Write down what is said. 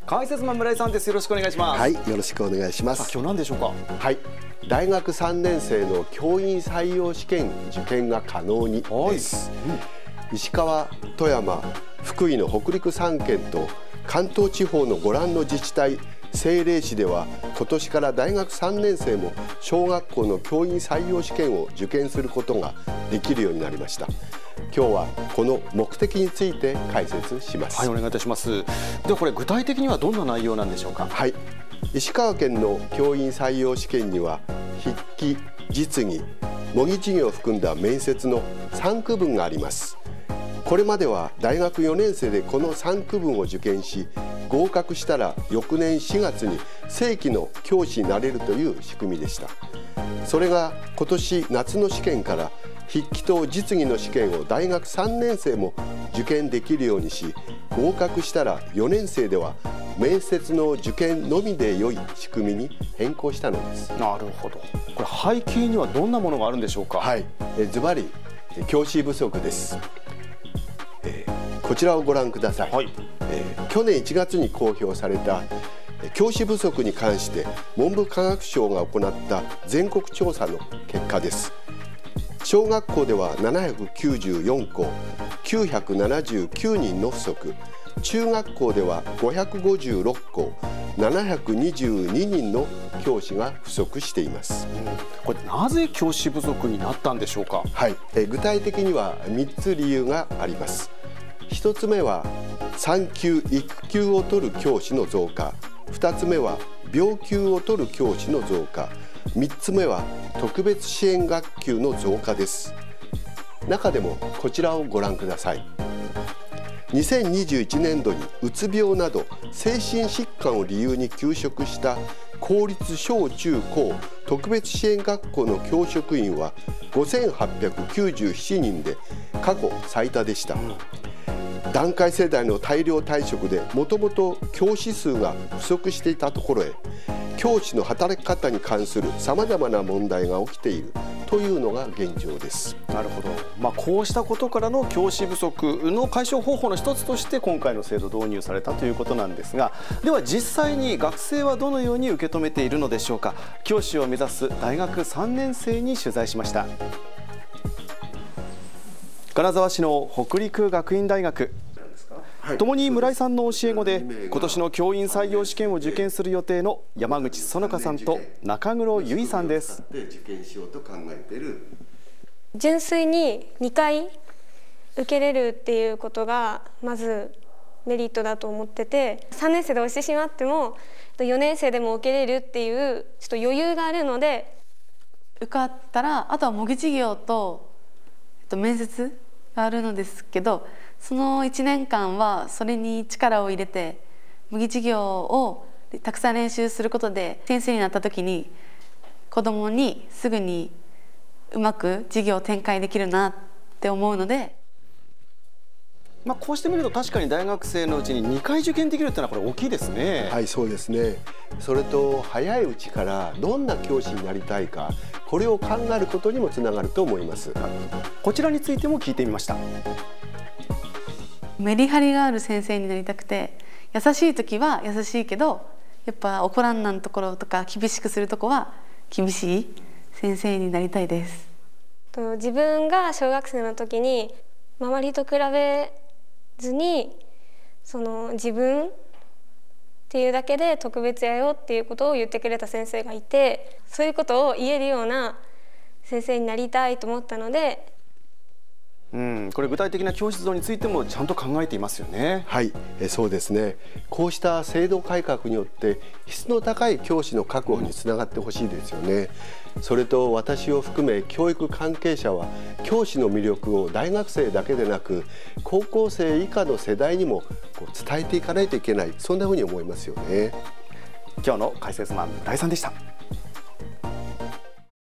解説マン村井さんです。よろしくお願いします。 はい、よろしくお願いします。 今日何でしょうか。 はい、大学3年生の教員採用試験受験が可能にです。石川、富山、福井の北陸3県と関東地方のご覧の自治体政令市では、今年から大学3年生も小学校の教員採用試験を受験することができるようになりました。今日はこの目的について解説します。 はい、お願いいたします。ではこれ具体的にはどんな内容なんでしょうか。 はい、石川県の教員採用試験には筆記、実技、模擬授業を含んだ面接の3区分があります。これまでは大学4年生でこの3区分を受験し、合格したら翌年4月に正規の教師になれるという仕組みでした。それが今年夏の試験から筆記と実技の試験を大学3年生も受験できるようにし、合格したら4年生では面接の受験のみで良い仕組みに変更したのです。 なるほど。これ背景にはどんなものがあるんでしょうか。 はい、ズバリ教師不足です。こちらをご覧ください。 はい、 去年1月に公表された教師不足に関して文部科学省が行った全国調査の結果です。小学校では794校979人の不足、中学校では556校722人の教師が不足しています。 これなぜ教師不足になったんでしょうか。 はい、具体的には3つ理由があります。1つ目は産休・育休を取る教師の増加、2つ目は病休を取る教師の増加、3つ目は特別支援学級の増加です。中でもこちらをご覧ください。2021年度にうつ病など精神疾患を理由に休職した公立小中高特別支援学校の教職員は5897人で過去最多でした。団塊世代の大量退職でもともと教師数が不足していたところへ、教師の働き方に関するさまざまな問題が起きているというのが現状です。 なるほど。こうしたことからの教師不足の解消方法の一つとして今回の制度導入されたということなんですが、では実際に学生はどのように受け止めているのでしょうか。教師を目指す大学3年生に取材しました。金沢市の北陸学院大学、ともに村井さんの教え子で今年の教員採用試験を受験する予定の山口園香さんと中黒由衣さんです。 純粋に2回受けれるっていうことがまずメリットだと思ってて、3年生で落ちてしまっても4年生でも受けれるっていうちょっと余裕があるので、 受かったらあとは模擬授業と面接があるのですけど、その1年間はそれに力を入れて模擬授業をたくさん練習することで、先生になった時に子どもにすぐにうまく授業を展開できるなって思うので、 こうしてみると確かに大学生のうちに2回受験できるってのはこれ大きいですね。 はい、そうですね。それと早いうちからどんな教師になりたいか、これを考えることにもつながると思います。 こちらについても聞いてみました。 メリハリがある先生になりたくて、優しい時は優しいけどやっぱ怒らんなんところとか厳しくするとこは厳しい先生になりたいです。 自分が小学生の時に周りと比べずに自分っていうだけで特別やよっていうことを言ってくれた先生がいて、そういうことを言えるような先生になりたいと思ったので、 これ具体的な教師像についてもちゃんと考えていますよね。 はい、そうですね。こうした制度改革によって質の高い教師の確保につながってほしいですよね。それと私を含め教育関係者は教師の魅力を大学生だけでなく高校生以下の世代にも伝えていかないといけない、そんなふうに思いますよね。 今日の解説マン村井さんでした。